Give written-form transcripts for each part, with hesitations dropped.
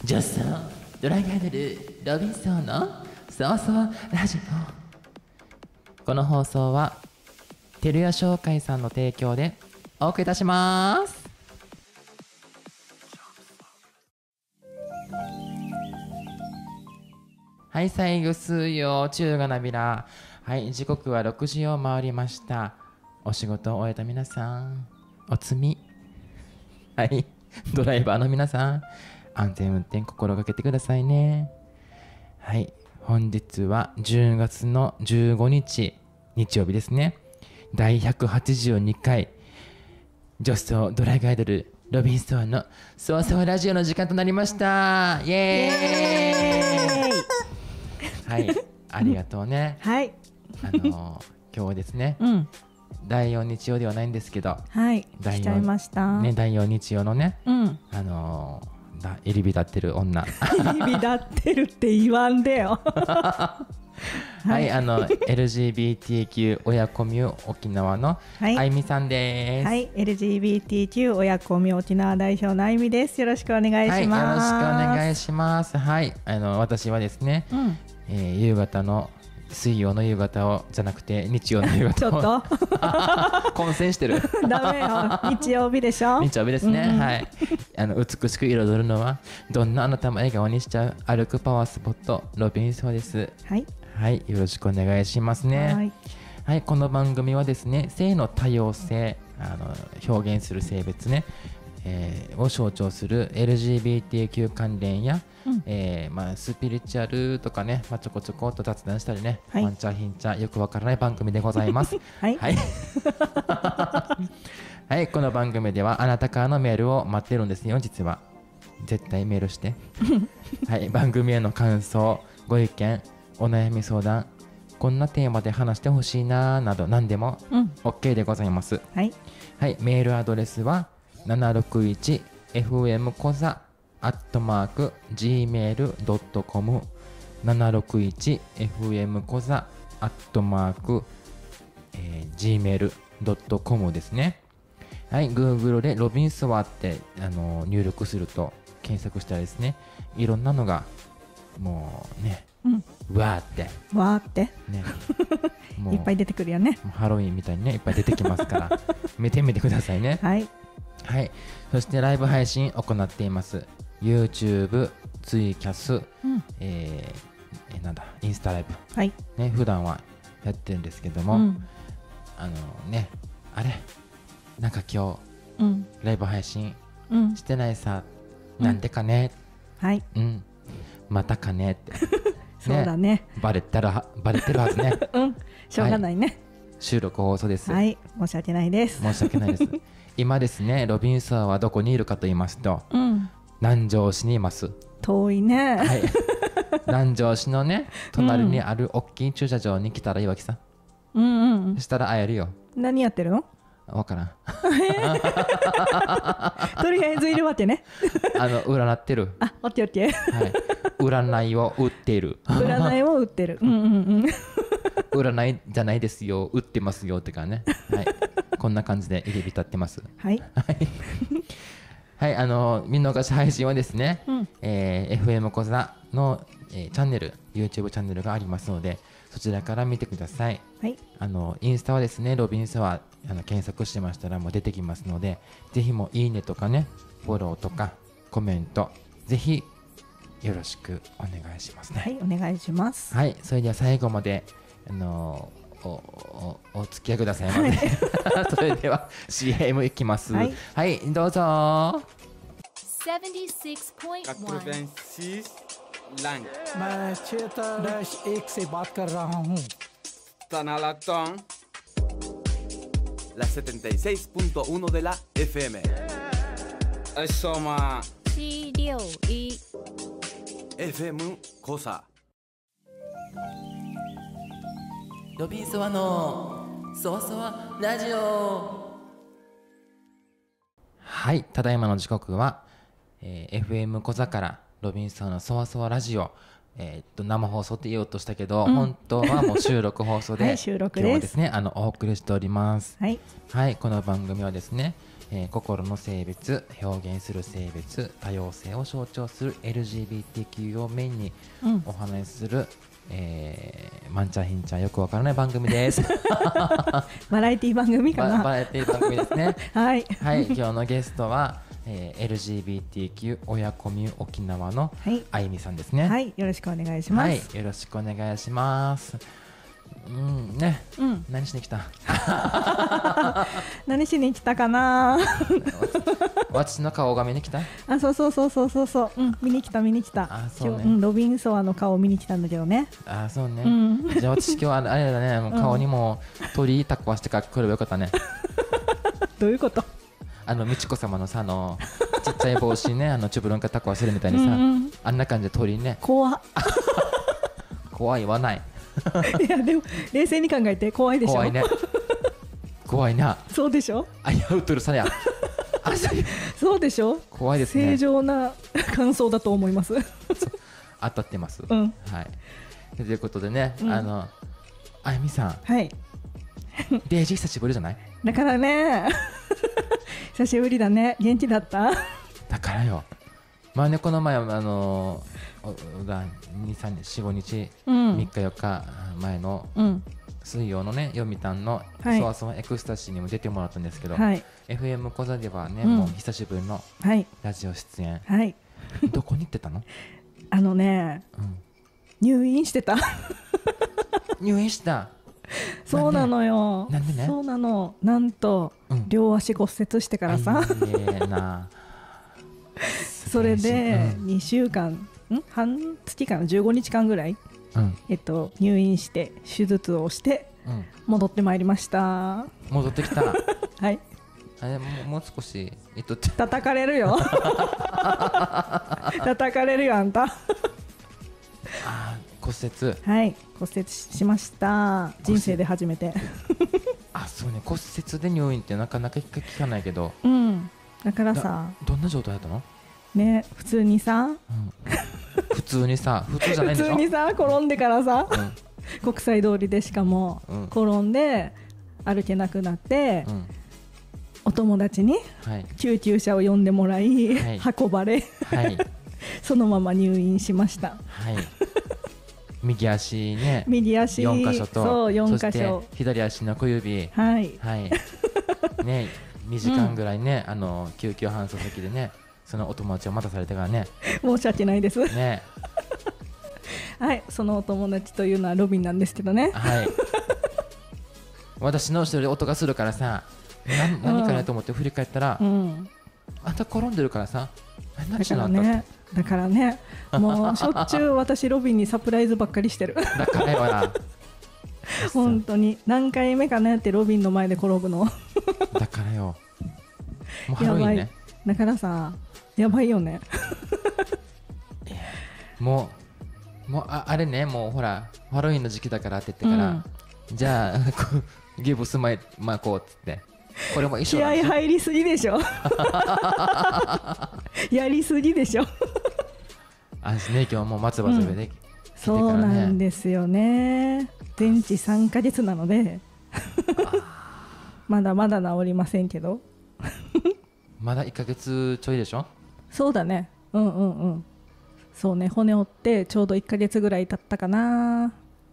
ジョスのドライアイドルロビンソンのそうそうラジオ。この放送は照屋商会さんの提供でお送りいたします。はい、最後水曜中がなびら。はい、時刻は6時を回りました。お仕事を終えた皆さん、おつみ。はい、ドライバーの皆さん、安全運転心がけてくださいね。はい、本日は10月の15日日曜日ですね。第182回女装ドライガイドルロビンソンのそうそうラジオの時間となりました。イエーイはい、ありがとうね。 はい今日はですね、第4日曜ではないんですけど、 はい来ちゃいましたね、第4日曜のね、入り浸ってる女入り浸ってるって言わんでよはい、LGBTQ 親コミュ沖縄のあいみさんです。 はい、LGBTQ 親コミュ沖縄代表のあいみです。よろしくお願いします。 はい、よろしくお願いします。はい、私はですね、夕方の水曜の夕方をじゃなくて日曜の夕方をちょっと混戦してるダメよ、日曜日でしょ。 日曜日ですね、はい。美しく彩るのはどんなあなたも笑顔にしちゃう歩くパワースポットロビンソンです。はい、よろしくお願いしますね。はい、この番組はですね、性の多様性、表現する性別ね、を象徴する LGBTQ 関連や、スピリチュアルとかね、ちょこちょこっと雑談したりね、ワンチャヒンチャよくわからない番組でございますはいはい、この番組ではあなたからのメールを待ってるんですよ。実は絶対メールしてはい、番組への感想、ご意見、お悩み相談、こんなテーマで話してほしいななど何でも OK でございます。はい、メールアドレスは761fm コザ@gmail.com 761fm コザ@gmail.com ですね。はい、Google でロビンソワって入力すると検索したらですね、いろんなのがもうね、わーってねもういっぱい出てくるよね。 ハロウィンみたいにねいっぱい出てきますから見てみてくださいね。はい、そしてライブ配信行っています。 YouTube、ツイキャス、インスタライブ、ね、普段はやってるんですけども、あれなんか今日、ライブ配信してないさ、なんでかね、またかねってそうだね、 バレてるはずねしょうがないね、 収録放送です。 申し訳ないです今ですね、ロビンソンはどこにいるかと言いますと、南城市にいます。 遠いね。 南城市のね隣にある大きい駐車場に来たらいいわけさ。そしたら会えるよ。 何やってるの？ わからんとりあえずいるわけね占ってる。 オッケーオッケー。 占いを売っている。 占いを売ってる。 占いじゃないですよ、売ってますよってかね。こんな感じで入り浸ってます。はい、見逃し配信はですね、FM コザの、チャンネル、YouTube チャンネルがありますので、そちらから見てください。インスタはですね、ロビンソワ検索してましたらもう出てきますので、ぜひもういいねとかね、フォローとかコメント、ぜひよろしくお願いしますね。 お願いします。 それでは最後までお付き合いくださいませ。それでは CM いきます。どうぞ。 76.1 लैंग मैं -1 से बात कर रहा हूँ। Tanalatón, la 76.1 de la FM. Soma FM コサ。 ロビンソワのそわそわラジオ。はい、ただいまの時刻は、FM コザからロビンソンのそわそわラジオ、生放送って言おうとしたけど、本当はもう収録放送で収録今日はですねお送りしております。この番組はですね、 心の性別、表現する性別、多様性を象徴する LGBTQ をメインにお話しする、マンチャヒンチャよくわからない番組ですバラエティ番組かな。 バラエティ番組ですねはい、 はい、今日のゲストは、LGBTQ 親コミュ沖縄のあゆみさんですね。 はい、よろしくお願いします。 はい、よろしくお願いします。ね、何しに来た何しに来たかな私の顔が見に来た。 あ、そう、見に来た。 あ、そうね。 今日ロビンソワの顔を見に来たんだけどね。 あ、そうね。じゃあ私今日はあれだね、もう顔にも鳥居タコわしてから来ればよかったねどういうこと？ 美智子様のさ、ちっちゃい帽子ね、チュブロンカタコわせるみたいにさ、あんな感じで鳥居ね。 怖いはないいやでも冷静に考えて怖いでしょ。 怖いね怖いな。 そうでしょ。 あやうとるさやそうでしょ。 怖いですね。 正常な感想だと思います当たってます、 はいということでね、あゆみさん、 はいデイジー久しぶりじゃない？ だからね久しぶりだね。元気だった？ だからよ。まあね、この前2、3日、4、5日、3日4日前の水曜のね、読谷のそわそわエクスタシーにも出てもらったんですけど、FM 小座ではね、もう久しぶりのラジオ出演。どこに行ってたの？ 入院してた入院した。 そうなのよ。 なんでね。 そうなの。なんと両足骨折してからさ。それで2週間、半月間15日間ぐらい、入院して手術をして戻ってまいりました。 戻ってきたはい。 もう少し叩かれるよ叩かれるよあんた骨折。 はい、骨折しました。人生で初めてあ、そうね。骨折で入院ってなかなか聞かないけど、 だからさ、 どんな状態だったのね。普通にさ、 普通にさ、普通じゃないんでしょ。 普通にさ、転んでからさ、国際通りでしかも、転んで歩けなくなって、お友達に救急車を呼んでもらい、運ばれ、そのまま入院しました。 右足ね、4箇所と、 そう4箇所、 そして左足の小指、ね、2時間ぐらいね、救急搬送先でね、そのお友達を待たされてからね。 申し訳ないですね。 はい、そのお友達というのはロビンなんですけどね。 私の後ろで音がするからさ、何かなと思って振り返ったら、あんた転んでるからさ、何しなかったって。 だからね、もうしょっちゅう私ロビンにサプライズばっかりしてる。 だからよな。 本当に何回目かねってロビンの前で転ぶの。 だからよ。もうハロウィンね。 だからさ、やばいよね。 もうあれね、もうほらハロウィンの時期だからって言ってから、じゃあギブスマイマーコーっつって。これも一緒なんでしょ。 気合入りすぎでしょやりすぎでしょあ、ですね、今日はもう松葉杖で、 そうなんですよね。全治3ヶ月なのでまだまだ治りませんけどまだ1ヶ月ちょいでしょ。 そうだね。そうね、骨折ってちょうど1ヶ月ぐらい経ったかな。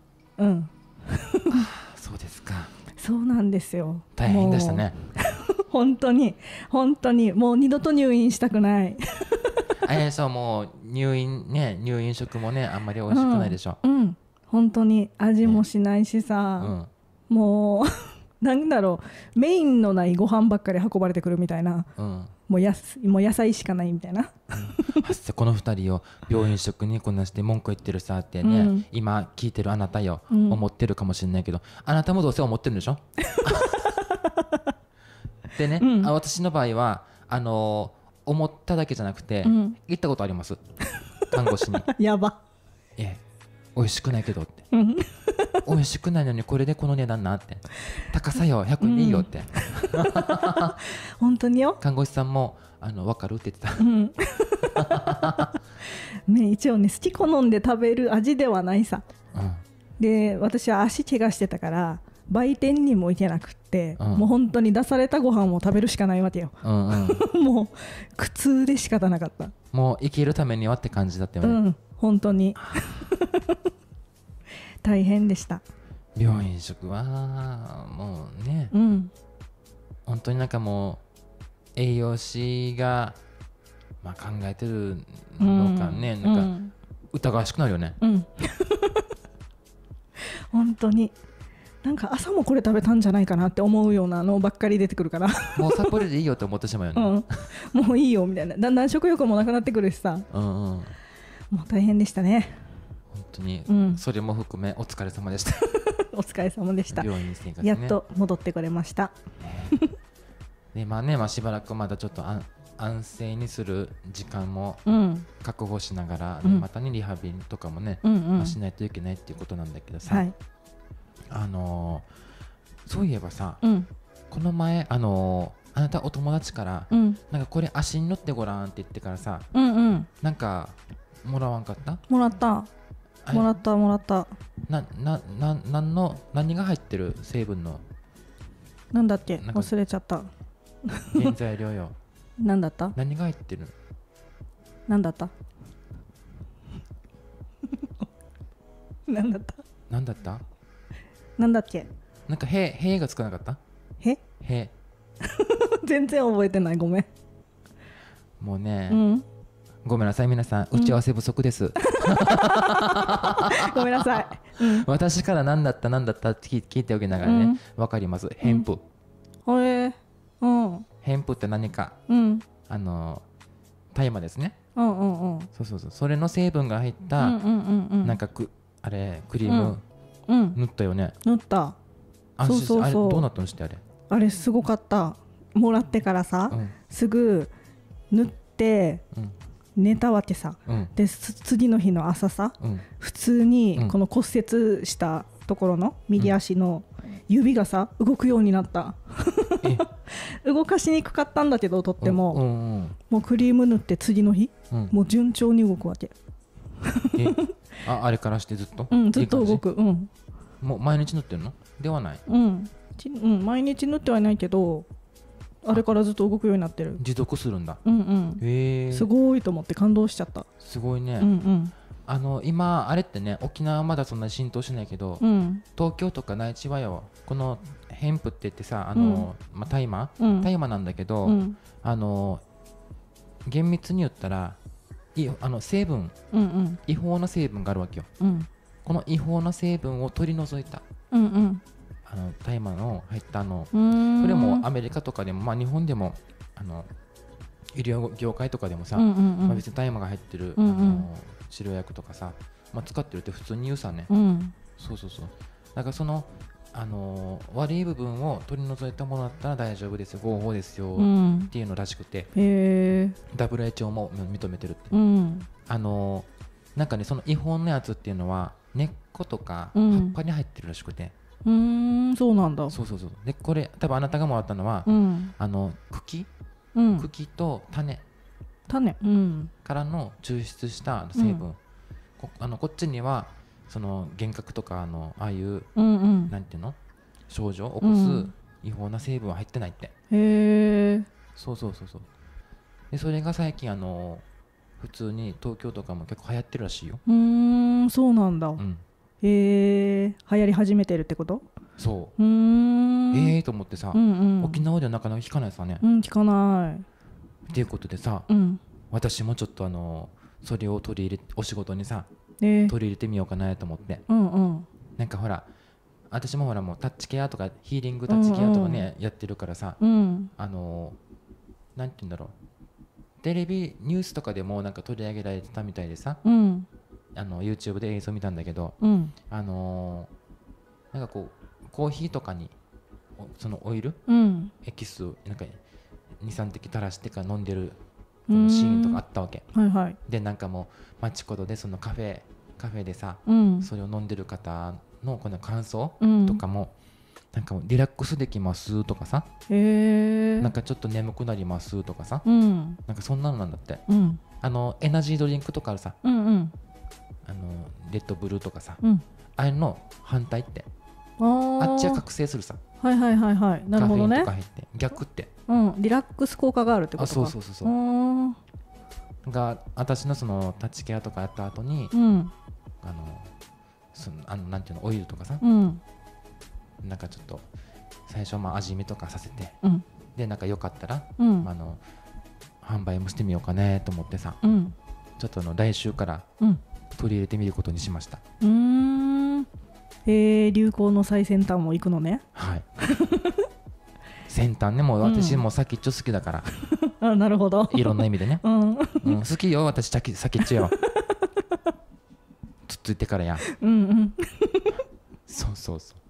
そうですか。 そうなんですよ。 大変でしたね。 本当にもう二度と入院したくないそう、もう入院食もね、あんまり美味しくないでしょ。 本当に味もしないしさ、もうなんだろう、メインのないご飯ばっかり運ばれてくるみたいな、もう野菜しかないみたいなこの2人を病院食にこなして文句言ってるさってね、今聞いてるあなたよ、思ってるかもしれないけど、あなたもどうせ思ってるんでしょでね、私の場合は思っただけじゃなくて、行ったことあります看護師にやば、 美味しくないけどって、美味しくないのにこれでこの値段なって、高さよ100円でいいよって、 本当によ。 看護師さんも分かるって言ってた、 ね、一応ね、好き好んで食べる味ではないさ、で私は足怪我してたから売店にも行けなくって、もう本当に出されたご飯を食べるしかないわけよ、もう苦痛で仕方なかった。 もう生きるためにはって感じだったよね。 本当に大変でした。 病院食はもうね、本当になんかもう栄養士が、まあ、考えてるのかね、なんか疑わしくなるよね。 本当になんか朝もこれ食べたんじゃないかなって思うようなのばっかり出てくるからもうサプリでいいよって思ってしまうよね、 もういいよみたいな、だんだん食欲もなくなってくるしさ、もう大変でしたね本当に、それも含めお疲れ様でしたお疲れ様でした。 病院生活ね、 やっと戻ってこれましたでまあね、しばらくまだちょっと安静にする時間も確保しながら、またねリハビリとかもね、しないといけないっていうことなんだけどさ、そういえばさ、この前あなたお友達から、なんかこれ足に乗ってごらんって言ってからさ、なんかもらわんかった？ もらった何が入ってる成分のなんだっけ、忘れちゃった。 原材料よ何だった？ 何が入ってる？ 何だった？何だった？ 何だった？ 何だっけ？ なんかへがつかなかった？へ全然覚えてない、ごめん。 もうね、ごめんなさい皆さん、打ち合わせ不足です、 ごめんなさい、 私から何だったって聞いておきながらね、わかります。ヘンプ、ヘンプって何か、大麻ですね。そうそれの成分が入ったなんかあれクリーム塗ったよね。 塗った。 そうあれどうなったのしてあれすごかった。もらってからさ、すぐ塗って寝たわけさ、で次の日の朝さ、普通にこの骨折したところの右足の指がさ動くようになった動かしにくかったんだけど、とっても、もうクリーム塗って次の日、もう順調に動くわけあれからしてずっとずっと動く。 もう毎日塗ってるのではない？ 毎日塗ってはいないけど、あれからずっと動くようになってる。 持続するんだ。 すごいと思って感動しちゃった。 すごいね。今あれってね、沖縄はまだそんなに浸透しないけど、東京とか内地はよ、このヘンプって言ってさ、大麻なんだけど、厳密に言ったら成分、違法な成分があるわけよ。この違法な成分を取り除いた大麻の入ったこれもアメリカとかでも、日本でも医療業界とかでもさ、別に大麻が入ってる治療薬とかさ、使ってるって普通に言うさね。そうだからその悪い部分を取り除いたものだったら大丈夫ですよ、合法ですよっていうのらしくて、WHO も認めてるって。なんかね、その違法なやつっていうのは根っことか葉っぱに入ってるらしくて。 そうなんだ。 そうで、これ多分あなたがもらったのは、茎と種からの抽出した成分、こっちにはその幻覚とかああいうなんていうの症状を起こす違法な成分は入ってないって。そうで、それが最近普通に東京とかも結構流行ってるらしいよ。 そうなんだ。流行り始めてるってこと？ そうと思ってさ、沖縄ではなかなか聞かないさね。 聞かないっていうことでさ、私もちょっとそれをお仕事にさ、取り入れてみようかなと思って、なんかほら私もほらもうタッチケアとかヒーリングタッチケアとかね、やってるからさ、なんて言うんだろう、テレビニュースとかでもなんか取り上げられてたみたいでさ、YouTube で映像見たんだけど、なんかこうコーヒーとかにそのオイル、エキスなんか 2,3 滴垂らしてから飲んでるシーンとかあったわけ、でなんかもうマチコドでそのカフェでさ、それを飲んでる方のこの感想とかも、なんかもうリラックスできますとかさ、なんかちょっと眠くなりますとかさ、なんかそんなのなんだって、エナジードリンクとかあるさ、レッドブルーとかさ、あれの反対って。 あっちは覚醒するさ。 はいはいはいはい。なるほどね。 カフェインとか入って逆って、 リラックス効果があるってことか。 そうが私のそのタッチケアとかやった後に、なんていうの、オイルとかさ、なんかちょっと最初味見とかさせて、でなんかよかったら、販売もしてみようかねと思ってさ、ちょっと来週から取り入れてみることにしました。 流行の最先端も行くのね。 はい先端ね、もう私も先っちょ好きだから、 なるほど、 いろんな意味でね、好きよ私先っちょよつっついてからやそうそうそう。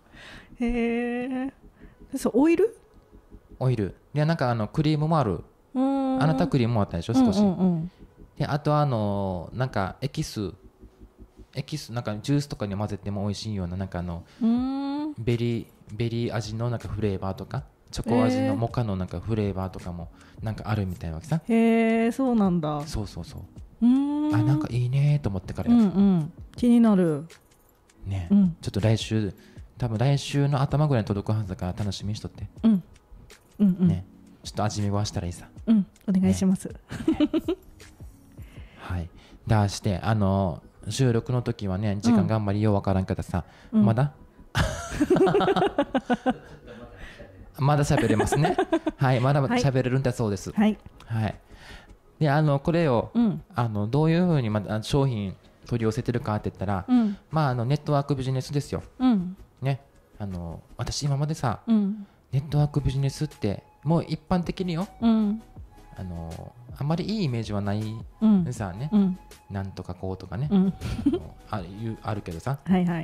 へえ。そうオイルでなんかクリームもある。あなたクリームもあったでしょ少し。であとなんかエキスなんかジュースとかに混ぜても美味しいような、なんかベリー味のなんかフレーバーとか、チョコ味のモカのなんかフレーバーとかもなんかあるみたいなわけさ。 へえ、そうなんだ。 そうそうそう。なんかいいねと思ってから気になるね。ちょっと多分来週の頭ぐらいに届くはずだから楽しみにしとって。ね、ちょっと味見はしたらいいさ。 お願いします。 はい。だして収録の時はね、時間があんまりようわからんけどさ、まだまだ喋れますね。はい、まだ喋れるんだそうです。 はい。 はい。でこれをどういうふうに商品取り寄せてるかって言ったら、ネットワークビジネスですよ。ね、私今までさ、ネットワークビジネスってもう一般的によ、あんまりいいイメージはないさね、なんとかこうとかね、あるけどさ、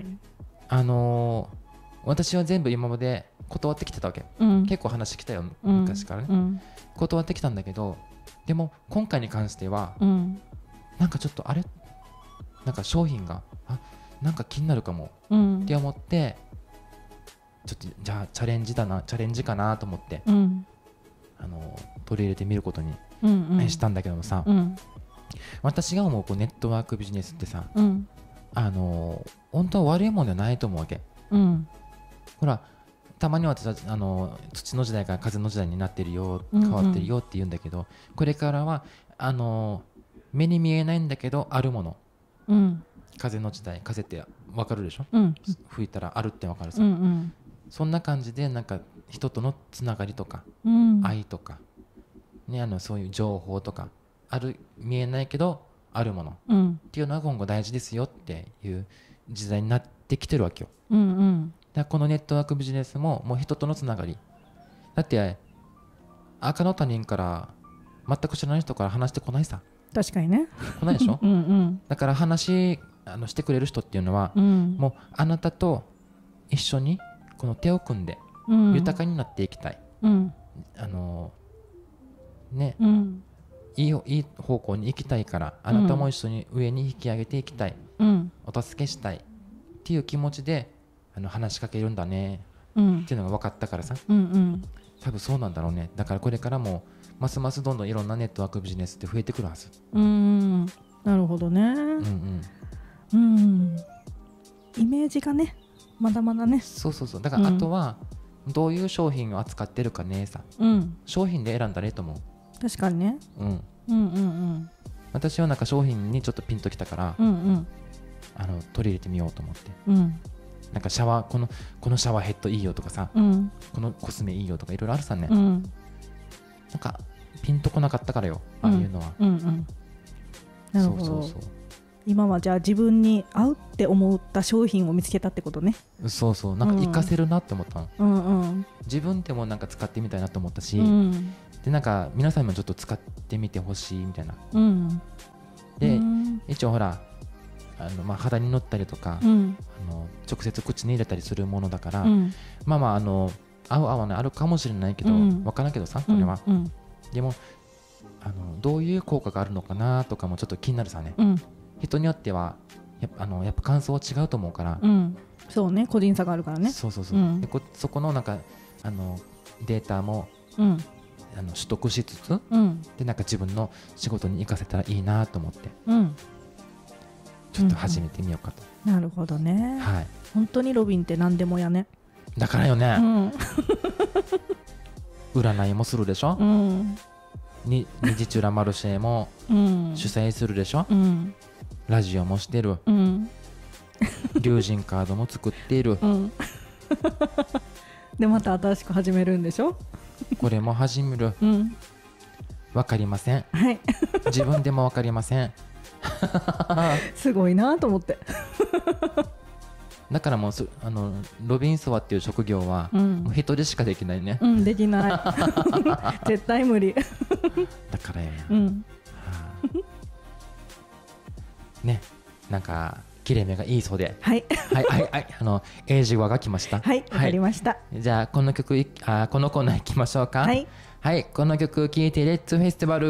私は全部今まで断ってきてたわけ。結構話来たよ、昔からね。断ってきたんだけど、でも今回に関しては、なんかちょっとなんか商品がなんか気になるかもって思って、ちょっとじゃあチャレンジかなと思って、取り入れてみることにしたんだけどもさ、私が思うネットワークビジネスってさ、本当は悪いものではないと思うわけ。ほらたまに私は土の時代から風の時代になってるよ、変わってるよって言うんだけど、これからは目に見えないんだけどあるもの、風の時代、風って分かるでしょ、吹いたらあるって分かるさ、そんな感じでなんか人とのつながりとか、愛とか、ね、そういう情報とか見えないけどあるもの、っていうのは今後大事ですよっていう時代になってきてるわけよ。だからこのネットワークビジネスももう人とのつながりだって、赤の他人から全く知らない人から話してこないさ。 確かにね、 来ないでしょだから話してくれる人っていうのは、もうあなたと一緒にこの手を組んで豊かになっていきたい、ね、いい方向に行きたいから、あなたも一緒に上に引き上げていきたい、お助けしたいっていう気持ちで話しかけるんだね、っていうのが分かったからさ、多分そうなんだろうね。だからこれからもますますどんどんいろんなネットワークビジネスって増えてくるはず。 なるほどね。イメージがね、まだまだね。 そうだからあとはどういう商品を扱ってるかねさ、商品で選んだらいいと思う。確かにね。 私はなんか商品にちょっとピンときたから、取り入れてみようと思って、なんかこのシャワーヘッドいいよとかさ、このコスメいいよとかいろいろあるさね、なんかピンとこなかったからよ、ああいうのは。 なるほど。今はじゃあ自分に合うって思った商品を見つけたってことね。 なんか活かせるなって思ったの。自分でもなんか使ってみたいなと思ったし、でなんか皆さんもちょっと使ってみてほしいみたいな。で一応ほら肌に塗ったりとか、直接口に入れたりするものだから、合う合わないあるかもしれないけど、分からんけどさ、これは。でもどういう効果があるのかなとかもちょっと気になるさね。人によってはやっぱ感想は違うと思うから、 そうね、個人差があるからね。 でそこのなんかデータも取得しつつ、でなんか自分の仕事に生かせたらいいなと思って、ちょっちょっと始めてみようかと、 なるほどね、 はい、 本当にロビンって何でもやね。 だからよね、 うん、 占いもするでしょ、 うん、 二次チュラマルシェも主催するでしょ、 うん、 ラジオもしてる、 うん、 龍神カードも作っている、 うん、でまた新しく始めるんでしょ。 これも始める、 うん、 わかりません、 はい、 自分でもわかりません。 すごいなと思って。 だからもうロビンソワっていう職業は、もう一人しかできないね、 うん、できない絶対無理。 だからよ、 うん、 ね、なんか切れ目がいいそうで、 はいはいはいはい、英字話が来ました。 はい、わかりました。 じゃあこのコーナー行きましょうか。 はいはい、この曲聴いてレッツフェスティバル、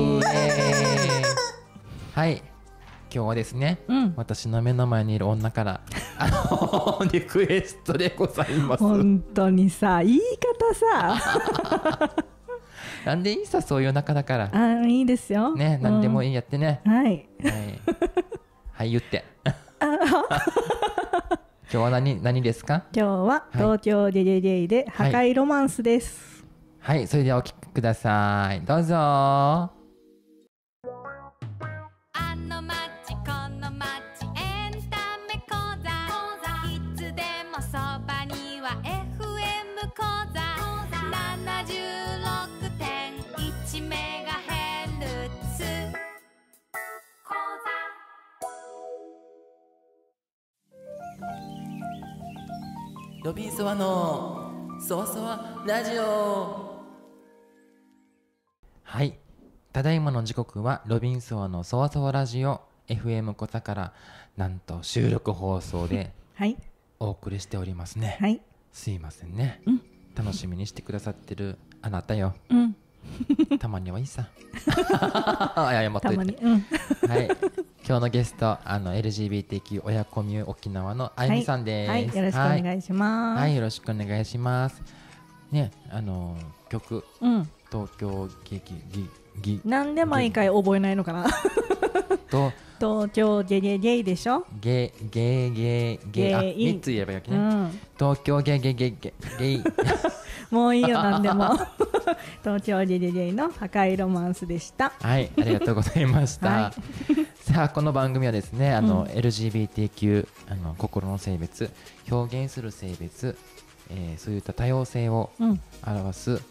はい、今日はですね、私の目の前にいる女からリクエストでございます。 本当にさ、言い方さなんでいいさ、そういう仲だから。 いいですよね、なんでもいいやってね、 はいはいはい、言って今日は何ですか。 今日は東京デデデイで破壊ロマンスです。 はい、それではお聴きください、どうぞ。ロビンソワのそわそわラジオ。はい、ただいまの時刻はロビンソワのそわそわラジオ FM コタからなんと収録放送でお送りしておりますね。はい、すいませんね、楽しみにしてくださってるあなたよ、たまにはいいさ謝っといて、はい、今日のゲストLGBTQ 親コミュ沖縄のあゆみさんです。 はい、よろしくお願いします。 はい、よろしくお願いしますね。曲、東京なんで毎回覚えないのかなと東京ゲゲゲイでしょ。 ゲ3つ言えばいいわけね、東京ゲイもういいよ、なんでも東京ゲゲゲイの破壊ロマンスでした。 はい、ありがとうございました、さあこの番組はですねLGBTQ 心の性別、表現する性別、そういった多様性を表す、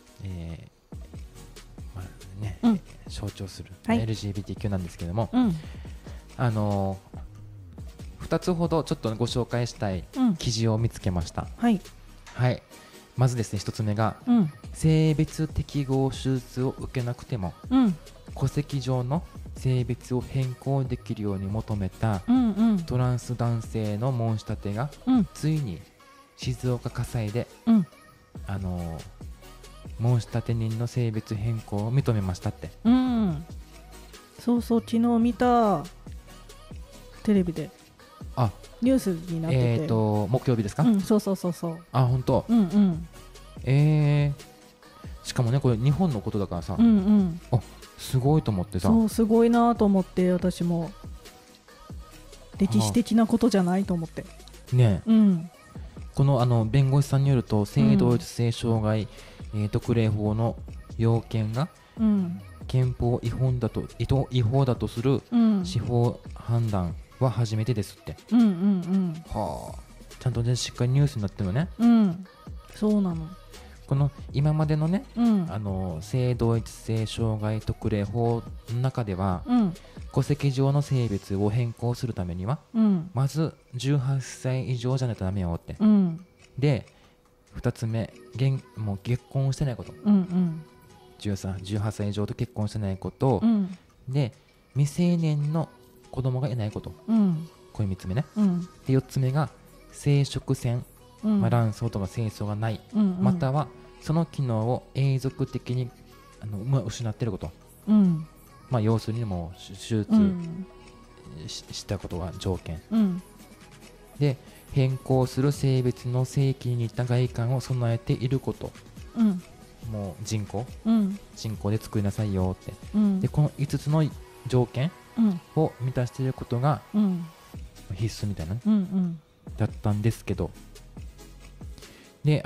象徴する、LGBTQ なんですけども、2つほどちょっとご紹介したい記事を見つけました。はい、まずですね、1つ目が、性別適合手術を受けなくても、戸籍上の性別を変更できるように求めた、トランス男性の申し立てが、ついに静岡家裁で、申し立て人の性別変更を認めましたって、 そうそう、昨日見たテレビでニュースになってて、 木曜日ですか。 そうそうそうそう。 あ、本当。しかもね、これ日本のことだからさ、すごいと思ってさ。 そう、すごいなと思って、私も歴史的なことじゃないと思ってね。この弁護士さんによると、性同一性障害、特例法の要件が、憲法違法だとする司法判断は初めてですって。はあ、ちゃんとね、しっかりニュースになってるのね。 そうなの。 この今までのね、性同一性障害特例法の中では、戸籍上の性別を変更するためには、まず18歳以上じゃないとダメよって、で2つ目、もう結婚してないこと、18歳以上と結婚してないこと、で未成年の子供がいないこと、これ3つ目ね、で4つ目が生殖腺、卵巣とか精巣がない、またはその機能を永続的に失っていること、要するにもう手術したことが条件、で変更する性別の性器に似た外観を備えていること、もう人工で作りなさいよって、でこの5つの条件を満たしていることが、 必須みたいな、 うんうん、 だったんですけど、で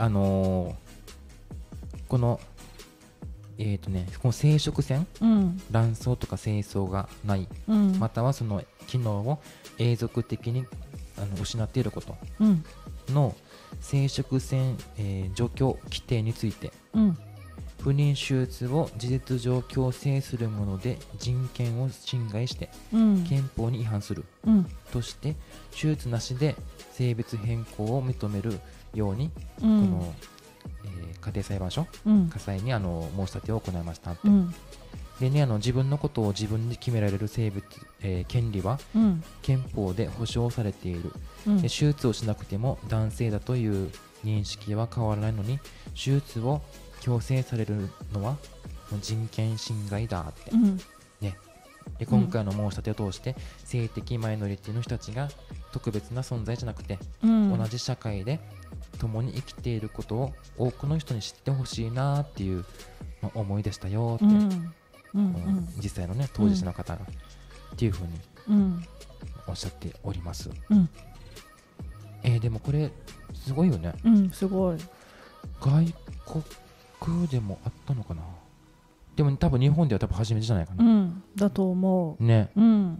このこの生殖腺、 うん、 卵巣とか精巣がない、 うん、 またはその機能を永続的に失っていることの生殖腺、除去規定について、 うん、 不妊手術を事実上強制するもので人権を侵害して憲法に違反する、として手術なしで性別変更を認めるように、この、家庭裁判所、家裁に申し立てを行いましたって、でね、自分のことを自分で決められる生物、権利は憲法で保障されている、で手術をしなくても男性だという認識は変わらないのに手術を強制されるのは人権侵害だって、ね、で今回の申し立てを通して性的マイノリティの人たちが特別な存在じゃなくて、同じ社会で共に生きていることを多くの人に知ってほしいなっていう、思いでしたよって、実際のね当事者の方が、っていうふうにおっしゃっております、でもこれすごいよね、 すごい。 外国でもあったのかな。でも多分日本では多分初めてじゃないかな、 だと思うね、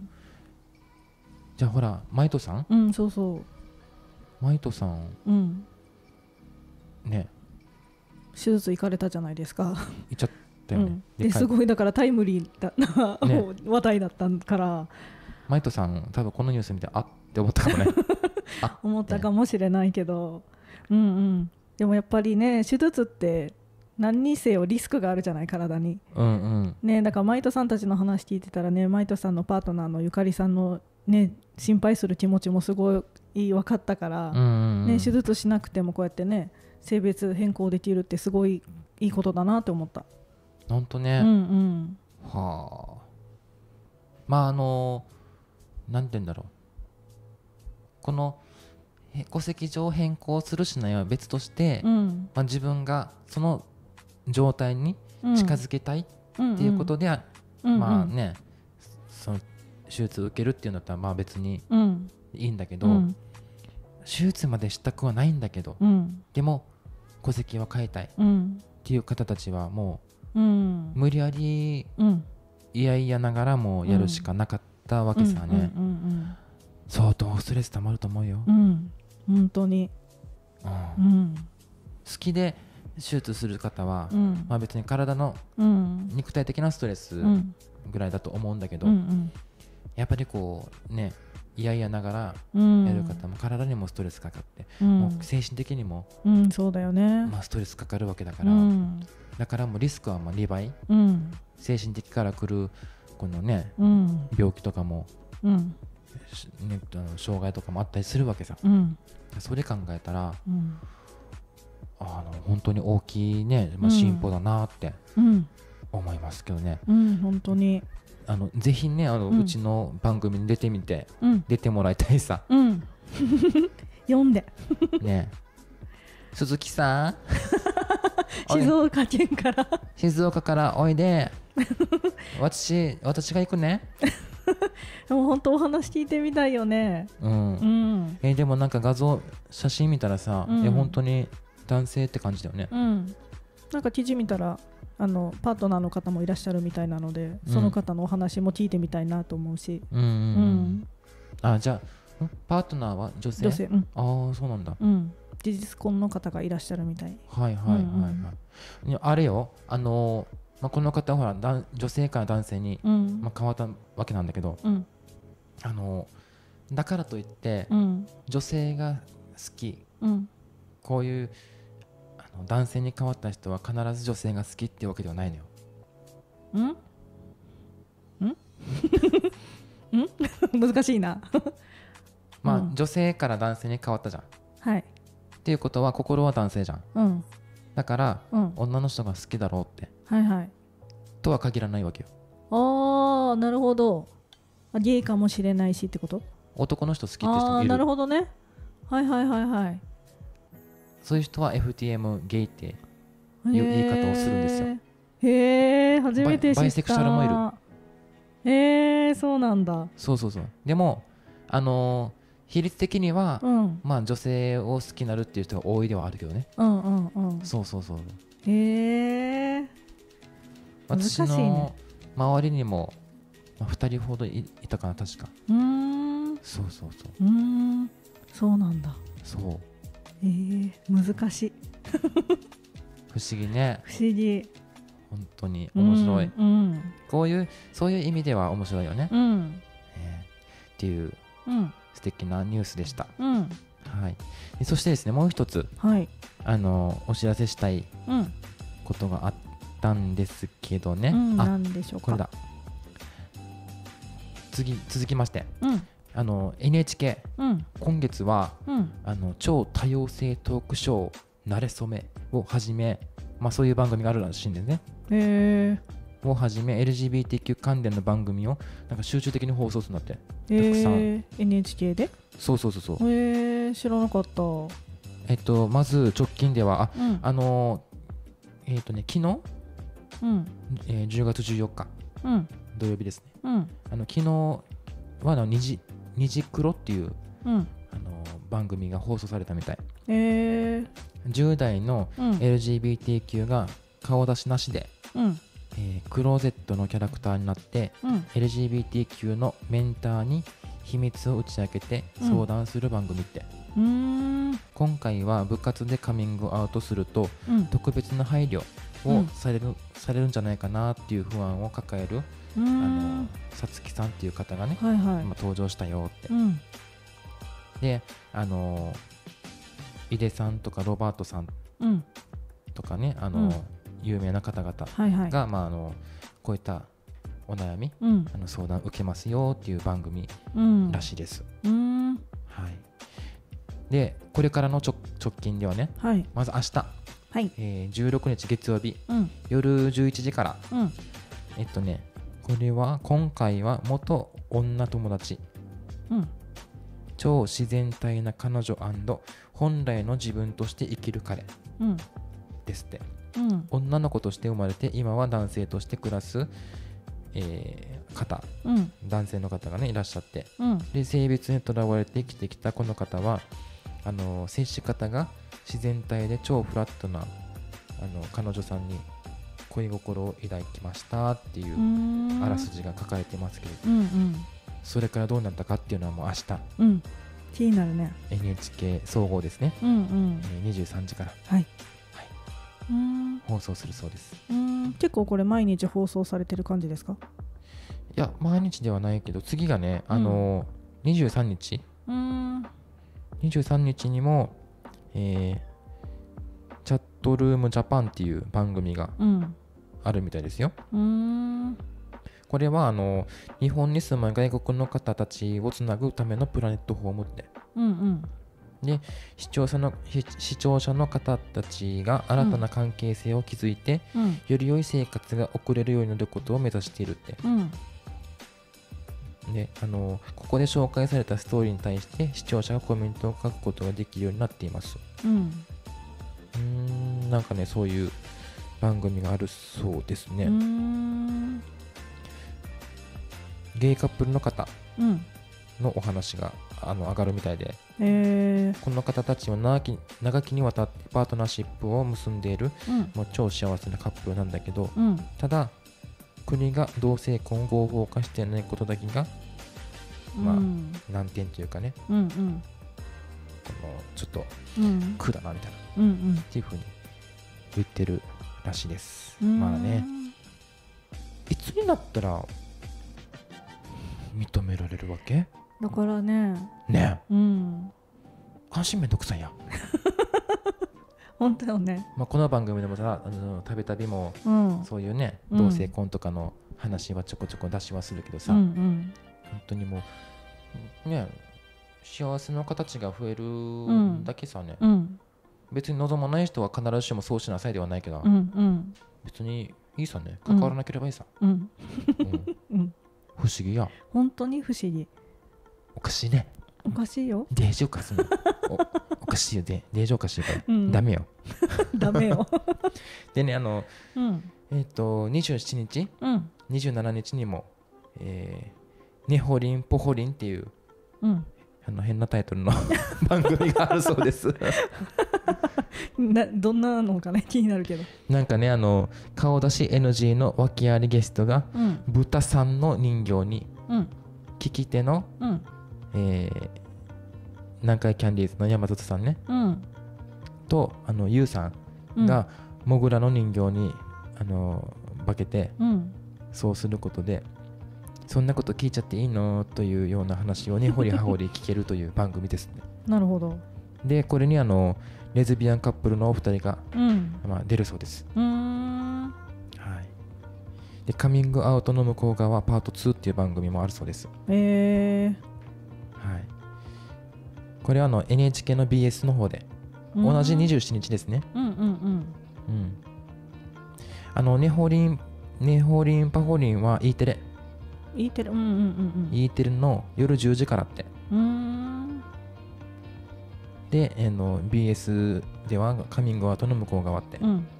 じゃあほらマイトさん、 そうそう、 マイトさん、ね、 手術行かれたじゃないですか。 行っちゃったよね、 ですごいだからタイムリーな、話題だったから、 マイトさん多分このニュース見てあって思ったかもね思ったかもしれないけど、でもやっぱりね、手術って何にせよリスクがあるじゃない、体に、ね、だからマイトさんたちの話聞いてたらね、マイトさんのパートナーのゆかりさんの、ね、心配する気持ちもすごい分かったから、手術しなくてもこうやってね性別変更できるってすごいいいことだなって思った。 ほんとね、はあ、なんて言うんだろう、この戸籍上変更するしないは別として、自分がその状態に近づけたいっていうことで、まあね、その手術を受けるっていうのだったらまあ別にいいんだけど、手術までしたくはないんだけど、でも戸籍は変えたいっていう方たちはもう、無理やり、いやいやながらもやるしかなかったわけさね。相当ストレス溜まると思うよ、 本当に、 好きで手術する方は、まあ、別に体の肉体的なストレスぐらいだと思うんだけど、やっぱりこうね、いやいやながらやる方も体にもストレスかかって、もう精神的にも、 そうだよね、 まあ、ストレスかかるわけだから、だからもうリスクはまあ2倍、精神的から来るこのね、病気とかも、障害とかもあったりするわけさ、それ考えたら、本当に大きいね、進歩だなって思いますけどね、 本当にぜひねうちの番組に出てみて、出てもらいたいさ、 読んでね、鈴木さん静岡県から静岡からおいで私が行くねでも本当お話聞いてみたいよね。 でもなんか写真見たらさ、本当に男性って感じだよね。 なんか記事見たらパートナーの方もいらっしゃるみたいなので、その方のお話も聞いてみたいなと思うし。 じゃあパートナーは女性？ああ、そうなんだ。 事実婚の方がいらっしゃるみたい。 あれよ、この方はほら女性から男性に、変わったわけなんだけど、だからといって、女性が好き、こういう男性に変わった人は必ず女性が好きっていうわけではないのよ。 難しいな女性から男性に変わったじゃん。っていうことは心は男性じゃん。だから、女の人が好きだろうってとは限らないわけよ。 ああ、なるほど。ゲイかもしれないしってこと？ 男の人好きって人もいる。 なるほどね。 そういう人は FTM ゲイっていう言い方をするんですよ。 へえ、初めて知った。 バイセクシャルもいる。 へえ、そうなんだ。 そう。でも比率的には、まあ女性を好きになるっていう人が多いではあるけどね。そうそうそう。 へえ。 私の周りにも、まあ、2人ほど いたかな確か。そうそうそう。 そうなんだ。 そう。 難しい。 不思議ね。 不思議。 本当に面白い。こういうそういう意味では面白いよね。っていう素敵なニュースでした。はい。そしてですね、もう一つ、お知らせしたいことがあったんですけどね。 何でしょうか。 これだ。続きまして、NHK、今月は、超多様性トークショーなれそめをはじめ、まあ、そういう番組があるらしいんですね。をはじめ LGBTQ 関連の番組をなんか集中的に放送するんだって。たくさん NHK で。 そうそうそうそう。 知らなかった。 まず直近では昨日、10月14日、土曜日ですね。昨日はにじくろっていう、番組が放送されたみたい。10代の LGBTQ が顔出しなしで、クローゼットのキャラクターになって、LGBTQ のメンターに秘密を打ち明けて相談する番組って。今回は部活でカミングアウトすると、特別な配慮をされるんじゃないかなっていう不安を抱えるさつきさんっていう方がね、今登場したよって。で井出さんとかロバートさんとかね、有名な方々が、こういったお悩み、相談受けますよっていう番組らしいです。でこれからの直近ではね、まず明日、16日月曜日、夜11時から、これは今回は元女友達、超自然体な彼女&本来の自分として生きる彼、ですって。女の子として生まれて今は男性として暮らす、方、男性の方がねいらっしゃって、で性別にとらわれて生きてきたこの方は接し方が自然体で超フラットな彼女さんに恋心を抱きましたっていうあらすじが書かれてますけど、それからどうなったかっていうのはもう明日、 気になるね。 NHK 総合ですね、23時から、放送するそうです。 結構これ毎日放送されてる感じですか？ いや毎日ではないけど、次がね23日、23日にも、チャットルームジャパンっていう番組があるみたいですよ。これは日本に住む外国の方たちをつなぐためのプラネットフォームって、で視聴者の方たちが新たな関係性を築いて、より良い生活が送れるようになることを目指しているって。でここで紹介されたストーリーに対して視聴者がコメントを書くことができるようになっています。なんかねそういう番組があるそうですね。ゲイカップルの方のお話が上がるみたいで、この方たちは長きにわたってパートナーシップを結んでいる、もう超幸せなカップルなんだけど、ただ国が同性婚を合法化していないことだけが、難点というかね、このちょっと苦だなみたいな、っていうふうに言ってるらしいです。まあね、いつになったら認められるわけだからね。 安心めんどくさいや本当よね。 この番組でもさたびたびも、そういうね同性婚とかの話はちょこちょこ出しはするけどさ、本当にもうね幸せの形が増えるだけさね、別に望まない人は必ずしもそうしなさいではないけど、別にいいさね、関わらなければいいさ。不思議や。 本当に不思議。 おかしいね。 おかしいよ。 デージおかしいおかしいよ。デージおかしいから、ダメよダメよでね27日、27日にもねほりんぽほりんっていう、 変なタイトルの番組があるそうですどんなのかね気になるけど、 なんかね顔出し NG の訳ありゲストが、豚さんの人形に、聞き手の、南海キャンディーズの山里さんね、とゆうさんがモグラの人形に化けて、そうすることでそんなこと聞いちゃっていいのというような話をね掘り葉掘り聞けるという番組ですね。 なるほど。 でこれにレズビアンカップルのお二人が、出るそうです。はい、でカミングアウトの向こう側パート2っていう番組もあるそうです。はい、これはNHK の BS の方で同じ27日ですね。ネホリンパホリンは E テレE テレの夜10時からって。で、BS ではカミングアウトの向こう側って、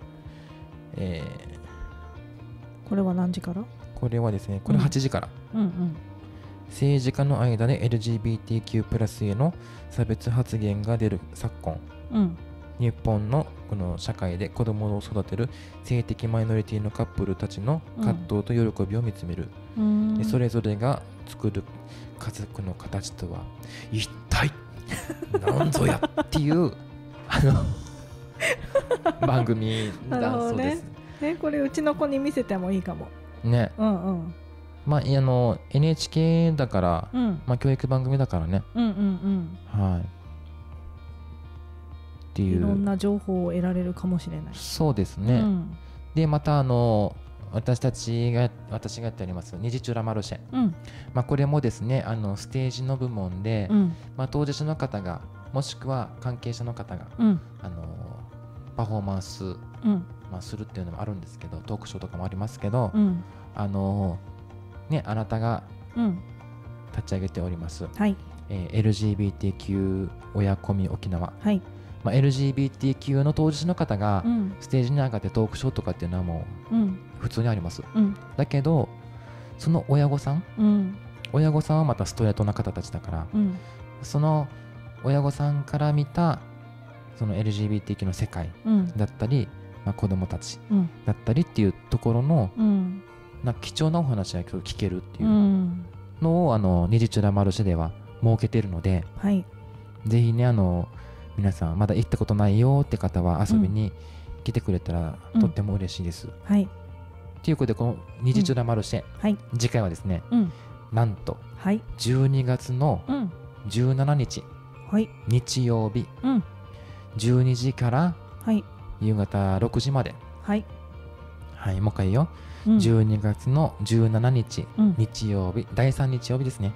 これは何時から？ これはですね、これ8時から、政治家の間で LGBTQ+ への差別発言が出る昨今、日本のこの社会で子供を育てる性的マイノリティのカップルたちの葛藤と喜びを見つめる、でそれぞれが作る家族の形とは一体なんぞやっていう番組だそうです。 これうちの子に見せてもいいかもね。まあNHK だから、教育番組だからね。はい。っていう、いろんな情報を得られるかもしれない。 そうですね。でまた私がやっておりますニジチュラマルシェ、これもですねステージの部門で、当事者の方がもしくは関係者の方が、パフォーマンス、するっていうのもあるんですけど、トークショーとかもありますけど、あなたが立ち上げております、LGBTQ 親コミ沖縄、LGBTQ の当事者の方がステージに上がってトークショーとかっていうのはもう普通にあります、だけどその親御さんはまたストレートな方たちだから、その親御さんから見たその LGBTQ の世界だったり、子供たちだったりっていうところの、貴重なお話が聞けるっていうのをニジチュラマルシェでは設けているので、ぜひね皆さんまだ行ったことないよって方は遊びに来てくれたらとっても嬉しいです。ということでこのニジチュラマルシェ、次回はですね、なんと12月の17日、日曜日、12時から夕方6時まで、もう一回よ、12月の17日、日曜日、第3日曜日ですね。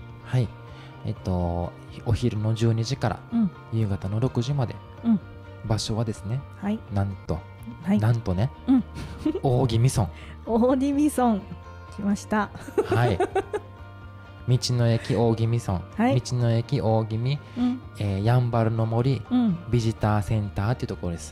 お昼の12時から夕方の6時まで、場所はですね、なんとね、大宜味村来ました。 道の駅大宜味村、道の駅大宜味、やんばるの森、ビジターセンターっていうところです。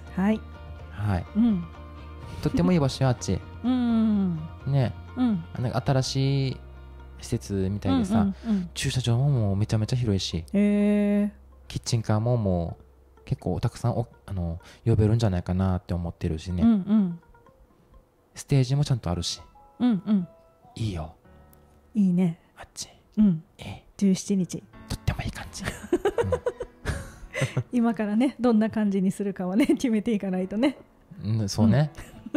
とってもいい場所やあっちね、新しい施設みたいでさ、駐車場ももうめちゃめちゃ広いし、キッチンカーももう結構たくさん呼べるんじゃないかなって思ってるしね、ステージもちゃんとあるし、いいよ。 いいねあっち、 17日とってもいい感じ今からねどんな感じにするかはね決めていかないとね。 そうね。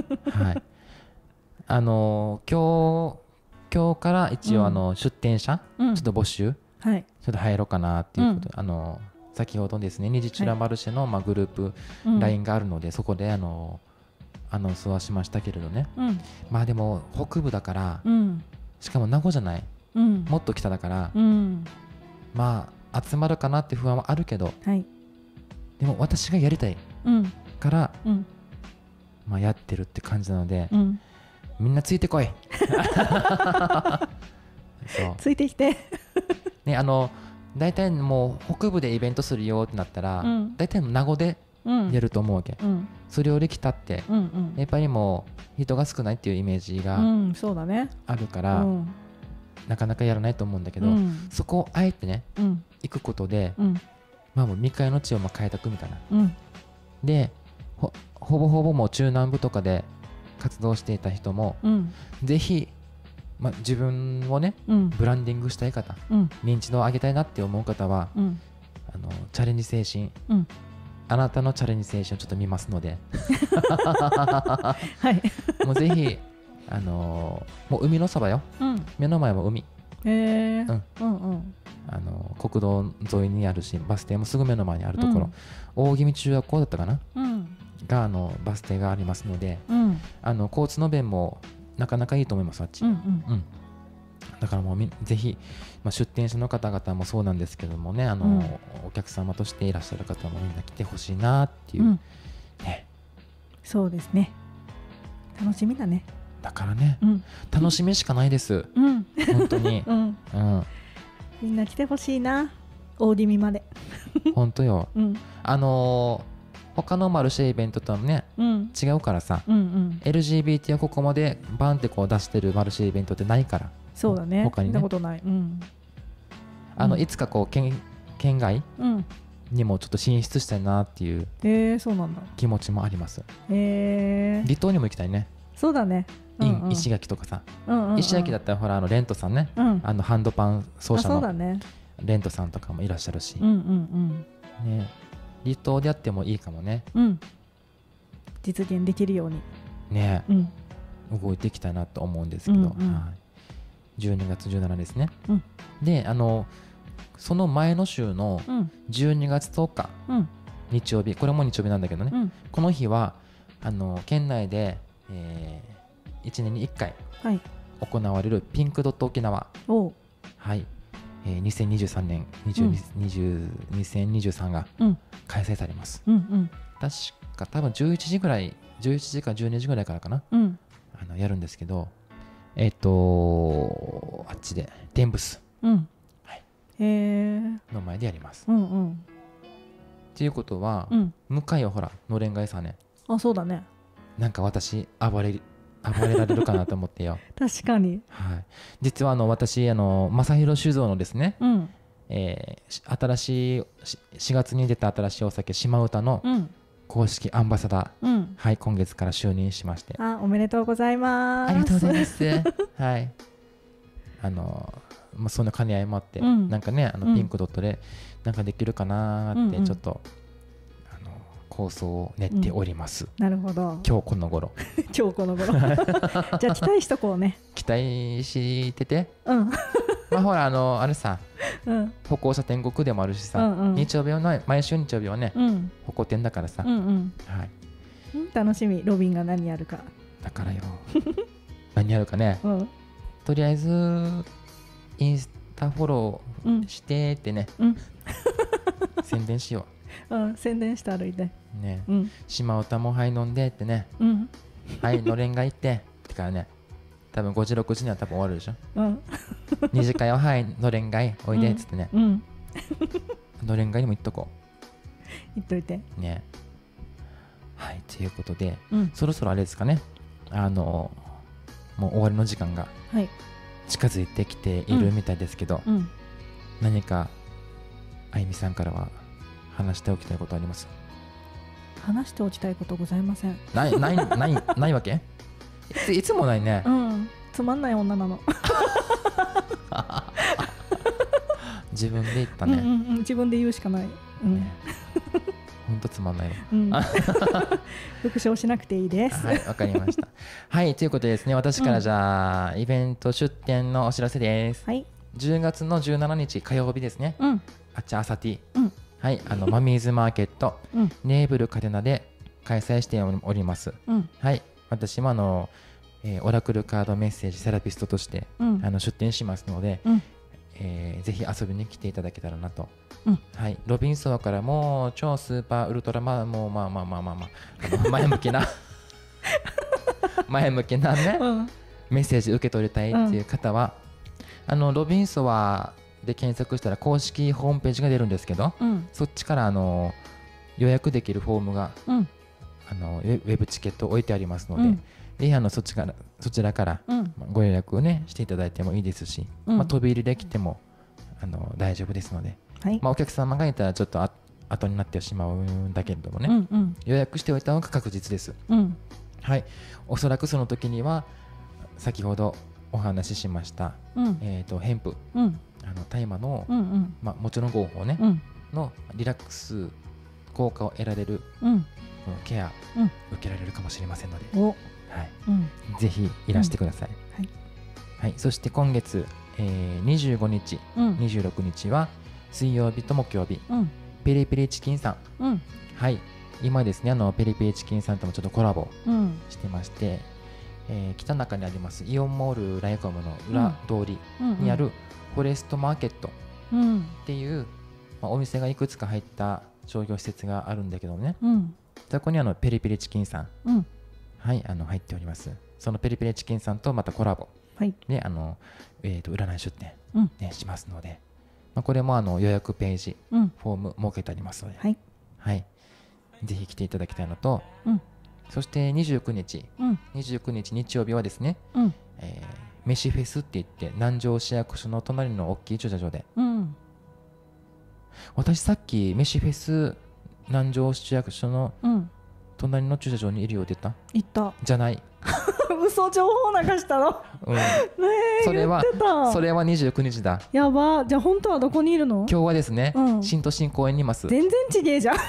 今日から一応出店者、ちょっと募集、ちょっと入ろうかなっていうことで、先ほどですねニジチュラマルシェの、グループ LINE があるので、そこでアナウンスはしましたけれどね、でも北部だから、しかも名護じゃない、もっと北だから、集まるかなって不安はあるけど、でも私がやりたいから、やってるって感じなので、みんなついてこいそうついてきてね、大体もう北部でイベントするよってなったら、大体名護でやると思うわけ、それより来たって、やっぱりもう人が少ないっていうイメージがあるから、 なかなかやらないと思うんだけど、そこをあえてね、行くことで、もう未開の地を開拓みたいな、でほぼほぼもう中南部とかで活動していた人も、ぜひ、自分をね、ブランディングしたい方、認知度を上げたいなって思う方は、チャレンジ精神、あなたのチャレンジ精神をちょっと見ますのでもうぜひもう海のそばよ、目の前も海、国道沿いにあるし、バス停もすぐ目の前にあるところ、大宜味中学校だったかな、がバス停がありますので、交通の便もなかなかいいと思います、あっち。だからもうぜひ、出店者の方々もそうなんですけどもね、お客様としていらっしゃる方もみんな来てほしいなっていう、ね。 そうですね、楽しみだね。 だからね、楽しみしかないです、本当に、 みんな来てほしいな、大宜味まで本当よ、他のマルシェイベントとはね、違うからさ、LGBT はここまでバンってこう出してるマルシェイベントってないから。 そうだね、 他にね、 見たことない、 いつかこう県外にもちょっと進出したいなっていうそうなんだ、 気持ちもあります。離島にも行きたいね。 そうだね、 石垣とかさ、石垣だったらほらレントさんね、ハンドパン奏者のレントさんとかもいらっしゃるし、ね、離島でやってもいいかもね、 実現できるようにね、動いていきたいなと思うんですけど、12月17ですね、でその前の週の12月10日、日曜日、これも日曜日なんだけどね、この日は県内で、1年に1回行われるピンクドット沖縄、2023年2023が開催されます。確か多分11時ぐらい、11時か12時ぐらいからかな、やるんですけど、あっちでテンブス、の前でやります。っていうことは、向かいはほらのれんがいさね、 そうだね、 なんか私暴れられるかなと思ってよ確かに、 実は私正弘酒造のですね、新しい4月に出た新しいお酒島唄の公式アンバサダー、今月から就任しまして、 おめでとうございます。 ありがとうございますそんな兼ね合いもあって、なんかねピンクドットでなんかできるかなってちょっと構想を練っております。 なるほど。 今日この頃じゃあ期待しとこうね。 期待してて、ほらあれさ、歩行者天国でもあるしさ、日曜日は毎週日曜日はね、歩行天だからさ、 楽しみ、ロビンが何やるか。 だからよ何やるかね、とりあえずインスタフォローしてってね、宣伝しよう。宣伝して歩いてね、島唄も飲んでってね、のれんが行ってってからね、多分5時6時には多分終わるでしょ。2時間よ、のれんがいおいでっつってね、のれんがいにも行っとこう。行っといてね。ということで、そろそろあれですかね、もう終わりの時間が近づいてきているみたいですけど、何かあゆみさんからは話しておきたいことあります？ 話しておきたいことございません。 ないわけ？いつもないね。 つまんない女なの。 自分で言ったね。 自分で言うしかない。 ほんとつまんないの。復唱しなくていいです。 わかりました。ということでですね、私からじゃあイベント出店のお知らせです。10月の17日火曜日ですね。あちゃあさティ。マミーズマーケット、ネーブルカデナで開催しております。私もオラクルカードメッセージセラピストとして出展しますので、ぜひ遊びに来ていただけたらなと。ロビンソンからもう超スーパーウルトラマン、もう前向きなね、メッセージ受け取りたいっていう方は、ロビンソワで検索したら公式ホームページが出るんですけど、そっちから予約できるフォームが、ウェブチケット置いてありますので、 ぜひそちらからご予約をねしていただいてもいいですし、飛び入りで来ても大丈夫ですので、お客様がいたらちょっと後になってしまうんだけれどもね、予約しておいた方が確実です。はい、おそらくその時には先ほどお話ししました、ヘンプ、大麻の、もちろん合法ね、のリラックス効果を得られる、ケア、受けられるかもしれませんので、ぜひいらしてください。はい、そして今月、25日、26日は水曜日と木曜日、ペリペリチキンさん、はい、今ですねペリペリチキンさんともちょっとコラボしてまして、北中にありますイオンモールライコムの裏通りにあるフォレストマーケットっていう、お店がいくつか入った商業施設があるんだけどね、そこにペリペリチキンさん、はい、入っております。そのペリペリチキンさんとまたコラボで、占い出店、しますので、これも予約ページ、フォーム設けてありますので、はい、ぜひ来ていただきたいのと、そして29日日曜日はですね、飯フェスって言って南城市役所の隣の大きい駐車場で、私さっき飯フェス南城市役所の隣の駐車場にいるよって言ったじゃない嘘情報流したの、 それは29日だ。 やば。じゃあ本当はどこにいるの？ 今日はですね、新都心公園にいます。 全然ちげえじゃん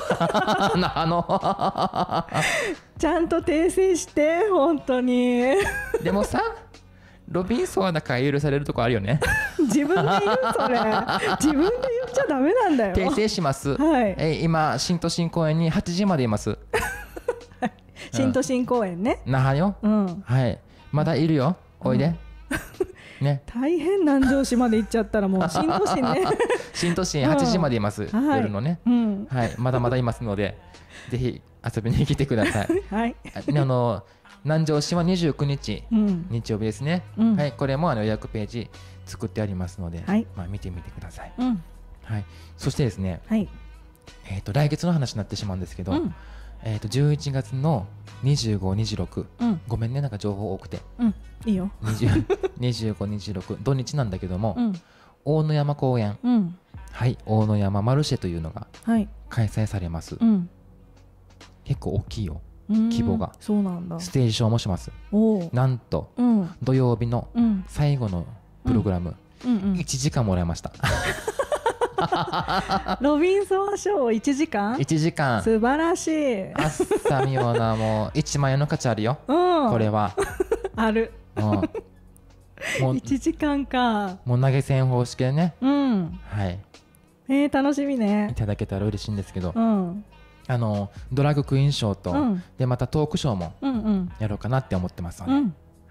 ちゃんと訂正して本当にでもさ、ロビンソンはだから許されるとこあるよね自分で言うそれ自分で言っちゃダメなんだよ。 訂正します、今新都心公園に8時までいます新都心公園ね、 那覇よ、はい、まだいるよ、おいで、ね、 大変南城市まで行っちゃったらもう新都心ね新都心8時までいます、夜のね、はい、まだまだいますのでぜひ遊びに来てください南城市は29日、日曜日ですね、はい、これも予約ページ作ってありますので、見てみてください、はい、そしてですね、来月の話になってしまうんですけど、11月の25、26、ごめんね、なんか情報多くて、 いいよ 25、26土日なんだけども、大野山公園、はい、大野山マルシェというのが開催されます、結構大きいよ、規模が。 そうなんだ。 ステージショーもします。なんと、土曜日の最後のプログラム、1時間もらいましたロビンソンショー1時間 1時間素晴らしい。 あっさみような、もう1万円の価値あるよ、これはあるもう1時間か。 もう投げ銭方式でね、はい、 楽しみね。 いただけたら嬉しいんですけど、ドラッグクイーンショーと、でまたトークショーもやろうかなって思ってますので、はい、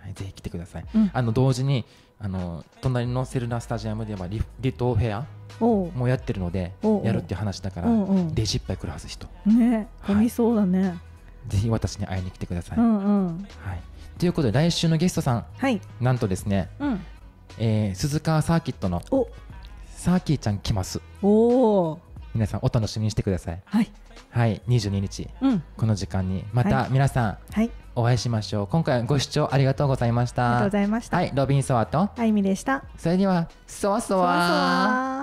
ぜひ来てください。同時に隣のセルナースタジアムでは離島フェアもやってるので、やるっていう話だからレジいっぱい来るはず人ね、混みそうだね。 ぜひ私に会いに来てください。ということで来週のゲストさん、なんとですね、鈴川サーキットのサーキーちゃん来ます。皆さんお楽しみにしてください。はい、22日、この時間にまた皆さんお会いしましょう。今回はご視聴ありがとうございました。 ありがとうございました。 はい、ロビンソワとあいみでした。 それではそわそわ。